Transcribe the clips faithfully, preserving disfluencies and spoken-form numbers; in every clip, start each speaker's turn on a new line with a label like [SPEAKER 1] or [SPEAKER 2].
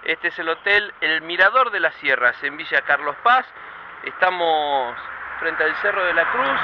[SPEAKER 1] Este es el hotel El Mirador de las Sierras, en Villa Carlos Paz. Estamos frente al Cerro de la Cruz.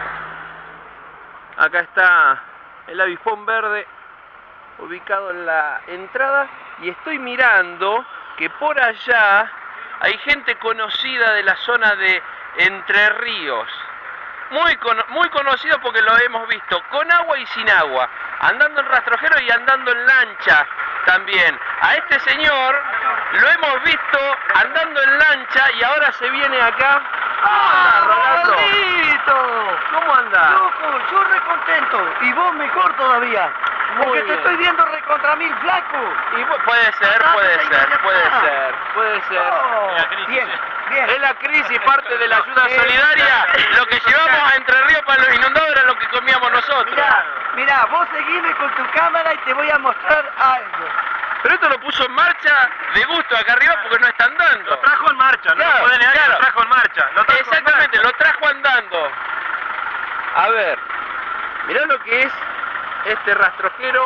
[SPEAKER 1] Acá está el avispón verde ubicado en la entrada. Y estoy mirando que por allá hay gente conocida de la zona de Entre Ríos. Muy, cono muy conocido porque lo hemos visto con agua y sin agua, andando en rastrojero y andando en lancha también. A este señor lo hemos visto andando en lancha y ahora se viene acá.
[SPEAKER 2] ¡Ah,
[SPEAKER 1] Rolando!
[SPEAKER 2] Rolando!
[SPEAKER 1] ¿Cómo anda?
[SPEAKER 2] Loco, yo re contento. Y vos mejor todavía.
[SPEAKER 1] Muy
[SPEAKER 2] Porque te
[SPEAKER 1] bien.
[SPEAKER 2] estoy viendo recontra mil flaco.
[SPEAKER 1] Y puede ser, puede ser, puede ser, puede ser.
[SPEAKER 2] Oh,
[SPEAKER 3] La crisis.
[SPEAKER 2] bien, bien.
[SPEAKER 1] Es la crisis, parte de la ayuda solidaria. Lo que llevamos a Entre Ríos para los inundados era lo que comíamos nosotros.
[SPEAKER 2] Mirá, mirá, vos seguime con tu cámara y te voy a mostrar algo.
[SPEAKER 1] Pero esto lo puso en marcha de gusto acá arriba porque no está andando.
[SPEAKER 3] Lo trajo en marcha, no
[SPEAKER 1] Claro,
[SPEAKER 3] lo puede negar,
[SPEAKER 1] claro.
[SPEAKER 3] lo trajo en marcha. Lo trajo
[SPEAKER 1] Exactamente,
[SPEAKER 3] en
[SPEAKER 1] lo trajo andando. A ver, mirá lo que es este rastrojero.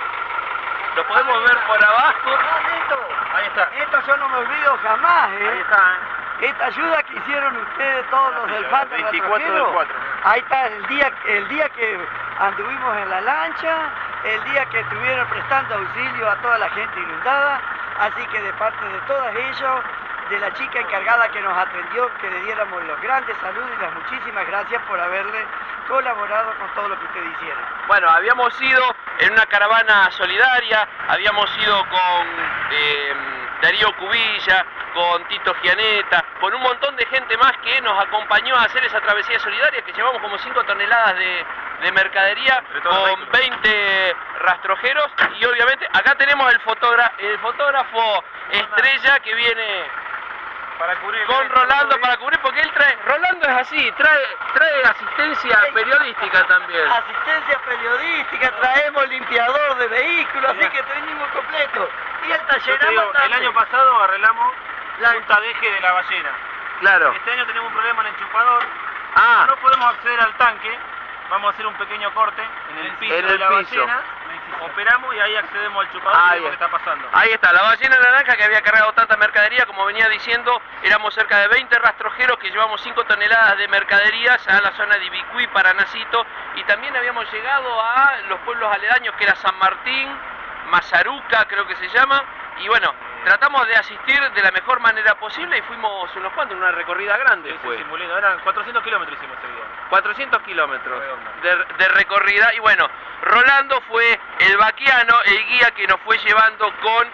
[SPEAKER 1] Lo podemos ver por abajo.
[SPEAKER 2] Ah, Neto,
[SPEAKER 3] Ahí está.
[SPEAKER 2] esto yo no me olvido jamás,
[SPEAKER 3] Ahí
[SPEAKER 2] ¿eh?
[SPEAKER 3] está, ¿eh?
[SPEAKER 2] Esta ayuda que hicieron ustedes todos los del Fanta
[SPEAKER 3] veinticuatro del
[SPEAKER 2] Rastrojero.
[SPEAKER 3] cuatro.
[SPEAKER 2] Ahí está el día, el día que anduvimos en la lancha, el día que estuvieron prestando auxilio a toda la gente inundada, así que de parte de todos ellos, de la chica encargada que nos atendió, que le diéramos los grandes saludos y las muchísimas gracias por haberle colaborado con todo lo que ustedes hicieron.
[SPEAKER 1] Bueno, habíamos ido en una caravana solidaria, habíamos ido con eh, Darío Cubilla, con Tito Gianetta, con un montón de gente más que nos acompañó a hacer esa travesía solidaria, que llevamos como cinco toneladas de, de mercadería,
[SPEAKER 3] Entre todos los
[SPEAKER 1] con
[SPEAKER 3] vehículos.
[SPEAKER 1] veinte rastrojeros, y obviamente acá tenemos el, fotogra el fotógrafo estrella que viene
[SPEAKER 3] Para cubrir el
[SPEAKER 1] con
[SPEAKER 3] evento,
[SPEAKER 1] Rolando
[SPEAKER 3] ¿todo
[SPEAKER 1] para
[SPEAKER 3] bien?
[SPEAKER 1] cubrir, porque él trae, Rolando es así, trae, trae asistencia periodística también.
[SPEAKER 2] Asistencia periodística, traemos limpiador de vehículos, así que venimos completo. Y el
[SPEAKER 3] Yo
[SPEAKER 2] taller
[SPEAKER 3] te digo, el año pasado arreglamos
[SPEAKER 2] La-
[SPEAKER 3] punta de eje de la ballena.
[SPEAKER 1] Claro.
[SPEAKER 3] Este año tenemos un problema en el enchupador.
[SPEAKER 1] Ah,
[SPEAKER 3] No podemos acceder al tanque. Vamos a hacer un pequeño corte en el piso
[SPEAKER 1] En
[SPEAKER 3] de
[SPEAKER 1] el
[SPEAKER 3] la
[SPEAKER 1] piso.
[SPEAKER 3] ballena. Operamos y ahí accedemos al chupador
[SPEAKER 1] Ah,
[SPEAKER 3] y vemos
[SPEAKER 1] bien.
[SPEAKER 3] qué está pasando.
[SPEAKER 1] ahí está, la ballena naranja que había cargado tanta mercadería, como venía diciendo, éramos cerca de veinte rastrojeros que llevamos cinco toneladas de mercaderías a la zona de Ibicuí, Paranacito, y también habíamos llegado a los pueblos aledaños que era San Martín, Mazaruca creo que se llama, y bueno, tratamos de asistir de la mejor manera posible y fuimos unos cuantos, una recorrida grande
[SPEAKER 3] Sí,
[SPEAKER 1] fue.
[SPEAKER 3] sí, muy lindo. Eran cuatrocientos kilómetros hicimos ese día.
[SPEAKER 1] cuatrocientos kilómetros
[SPEAKER 3] Redonda.
[SPEAKER 1] de, de recorrida, y bueno, Rolando fue el vaquiano, el guía que nos fue llevando con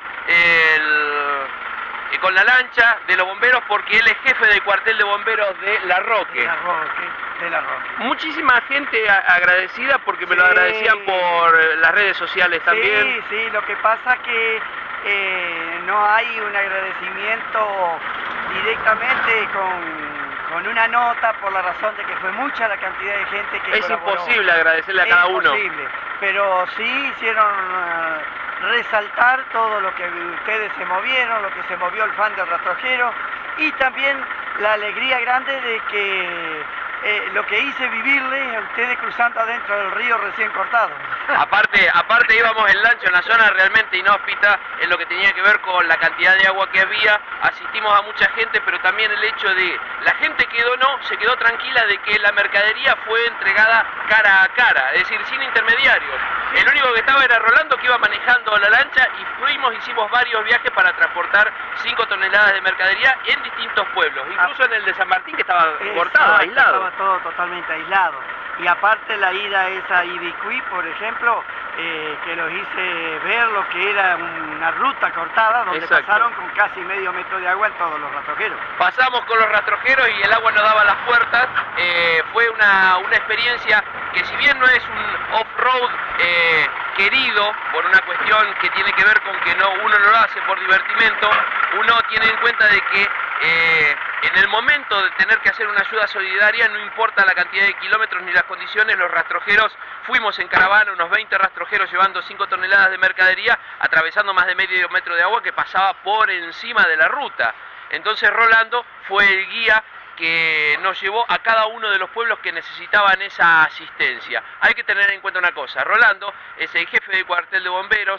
[SPEAKER 1] el eh, con la lancha de los bomberos, porque él es jefe del cuartel de bomberos de La
[SPEAKER 2] de
[SPEAKER 1] Roque.
[SPEAKER 2] la Roque, de la Roque.
[SPEAKER 1] Muchísima gente a- agradecida porque me lo
[SPEAKER 2] Sí.
[SPEAKER 1] agradecían por eh, las redes sociales también.
[SPEAKER 2] Sí, sí, lo que pasa que eh, no hay un agradecimiento directamente con, con una nota por la razón de que fue mucha la cantidad de gente que
[SPEAKER 1] Es
[SPEAKER 2] colaboró.
[SPEAKER 1] imposible agradecerle a
[SPEAKER 2] Es
[SPEAKER 1] cada uno.
[SPEAKER 2] imposible, pero sí hicieron eh, resaltar todo lo que ustedes se movieron, lo que se movió el fan del rastrojero, y también la alegría grande de que eh, lo que hice vivirles a ustedes cruzando adentro del río recién cortado.
[SPEAKER 1] Aparte, aparte íbamos en lancha, en una zona realmente inhóspita, en lo que tenía que ver con la cantidad de agua que había, asistimos a mucha gente, pero también el hecho de la gente que donó se quedó tranquila de que la mercadería fue entregada cara a cara, es decir, sin intermediarios. El único que estaba era Rolando, que iba manejando la lancha, y fuimos, hicimos varios viajes para transportar cinco toneladas de mercadería en distintos pueblos, incluso en el de San Martín, que estaba cortado,
[SPEAKER 2] Exacto,
[SPEAKER 1] aislado.
[SPEAKER 2] Estaba todo totalmente aislado. Y aparte la ida esa a Ibicuí, por ejemplo, eh, que los hice ver lo que era una ruta cortada, donde
[SPEAKER 1] Exacto.
[SPEAKER 2] pasaron con casi medio metro de agua en todos los rastrojeros.
[SPEAKER 1] Pasamos con los rastrojeros y el agua nos daba las puertas. Eh, fue una, una experiencia que, si bien no es un off-road eh, querido, por una cuestión que tiene que ver con que no, uno no lo hace por divertimento, uno tiene en cuenta de que eh, en el momento de tener que hacer una ayuda solidaria, no importa la cantidad de kilómetros ni las condiciones, los rastrojeros fuimos en caravana, unos veinte rastrojeros llevando cinco toneladas de mercadería, atravesando más de medio metro de agua que pasaba por encima de la ruta. Entonces Rolando fue el guía que nos llevó a cada uno de los pueblos que necesitaban esa asistencia. Hay que tener en cuenta una cosa, Rolando es el jefe del cuartel de bomberos,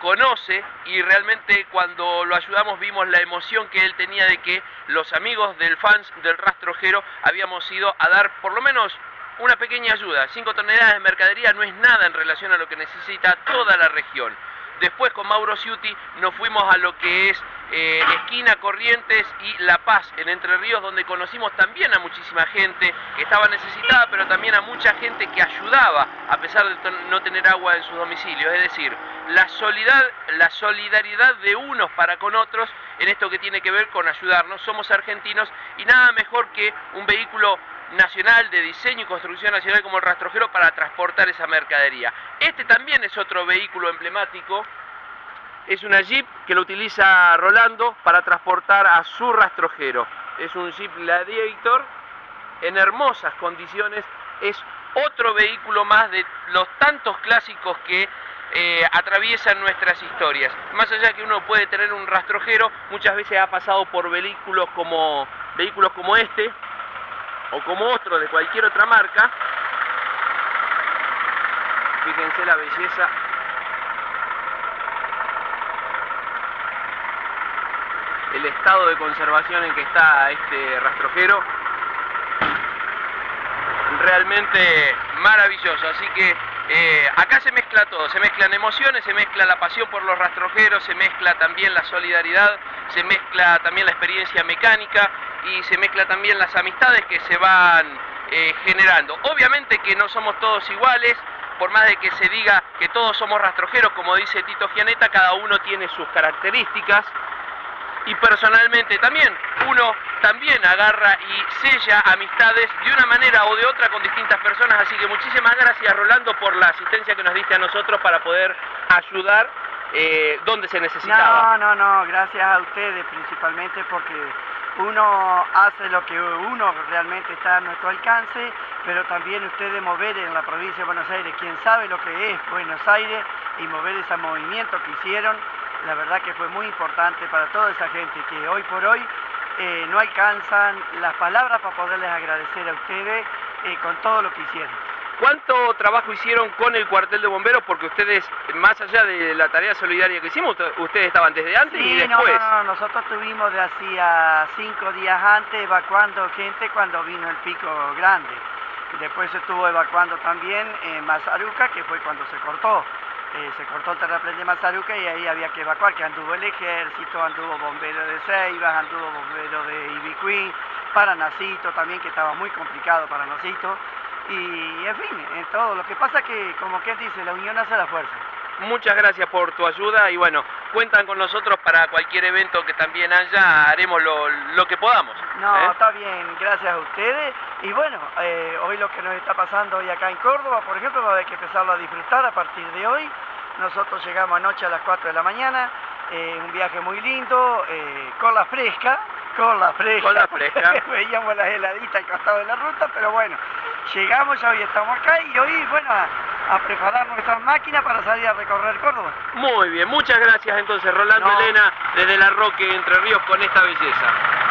[SPEAKER 1] conoce y realmente cuando lo ayudamos vimos la emoción que él tenía de que los amigos del fans del Rastrojero habíamos ido a dar por lo menos una pequeña ayuda. Cinco toneladas de mercadería no es nada en relación a lo que necesita toda la región. Después con Mauro Ciuti nos fuimos a lo que es eh, esquina Corrientes y La Paz en Entre Ríos, donde conocimos también a muchísima gente que estaba necesitada, pero también a mucha gente que ayudaba a pesar de no tener agua en sus domicilios. Es decir, la, solidar, la solidaridad de unos para con otros en esto que tiene que ver con ayudarnos. Somos argentinos y nada mejor que un vehículo nacional de diseño y construcción nacional como el Rastrojero para transportar esa mercadería. Este también es otro vehículo emblemático, es una Jeep que lo utiliza Rolando para transportar a su Rastrojero. Es un Jeep Gladiator en hermosas condiciones, es otro vehículo más de los tantos clásicos que eh, atraviesan nuestras historias. Más allá que uno puede tener un Rastrojero, muchas veces ha pasado por vehículos como, vehículos como este, o como otro de cualquier otra marca. Fíjense la belleza. El estado de conservación en que está este Rastrojero. Realmente maravilloso. Así que eh, acá se mezcla todo. Se mezclan emociones, se mezcla la pasión por los rastrojeros, se mezcla también la solidaridad, se mezcla también la experiencia mecánica y se mezcla también las amistades que se van eh, generando. Obviamente que no somos todos iguales, por más de que se diga que todos somos rastrojeros, como dice Tito Gianetta, cada uno tiene sus características y personalmente también uno también agarra y sella amistades de una manera o de otra con distintas personas, así que muchísimas gracias Rolando por la asistencia que nos diste a nosotros para poder ayudar eh, donde se necesitaba.
[SPEAKER 2] No, no, no, gracias a ustedes principalmente porque uno hace lo que uno realmente está a nuestro alcance, pero también ustedes mover en la provincia de Buenos Aires, quien sabe lo que es Buenos Aires y mover ese movimiento que hicieron, la verdad que fue muy importante para toda esa gente que hoy por hoy eh, no alcanzan las palabras para poderles agradecer a ustedes eh, con todo lo que hicieron.
[SPEAKER 1] ¿Cuánto trabajo hicieron con el cuartel de bomberos? Porque ustedes, más allá de la tarea solidaria que hicimos, ustedes estaban desde antes
[SPEAKER 2] sí,
[SPEAKER 1] y después.
[SPEAKER 2] No, no, no, nosotros estuvimos de hacía cinco días antes evacuando gente cuando vino el pico grande. Después se estuvo evacuando también en Mazaruca, que fue cuando se cortó. Eh, se cortó el terraplén de Mazaruca y ahí había que evacuar, que anduvo el ejército, anduvo bombero de Ceibas, anduvo bombero de Ibicuí, para Nacito también, que estaba muy complicado para Nacito. Y en fin, en todo. Lo que pasa que, como que dice, la unión hace la fuerza.
[SPEAKER 1] Muchas gracias por tu ayuda y bueno, cuentan con nosotros para cualquier evento que también haya, haremos lo, lo que podamos.
[SPEAKER 2] No,
[SPEAKER 1] ¿eh?
[SPEAKER 2] Está bien, gracias a ustedes. Y bueno, eh, hoy lo que nos está pasando hoy acá en Córdoba, por ejemplo, va a haber que empezarlo a disfrutar a partir de hoy. Nosotros llegamos anoche a las cuatro de la mañana, eh, un viaje muy lindo, eh, con la fresca, con la fresca.
[SPEAKER 1] Con la fresca.
[SPEAKER 2] Veíamos las heladitas al costado de la ruta, pero bueno, llegamos, ya hoy estamos acá y hoy, bueno, a, a preparar nuestras máquinas para salir a recorrer Córdoba.
[SPEAKER 1] Muy bien, muchas gracias entonces Rolando
[SPEAKER 2] no.
[SPEAKER 1] Elena desde La Roque, Entre Ríos, con esta belleza.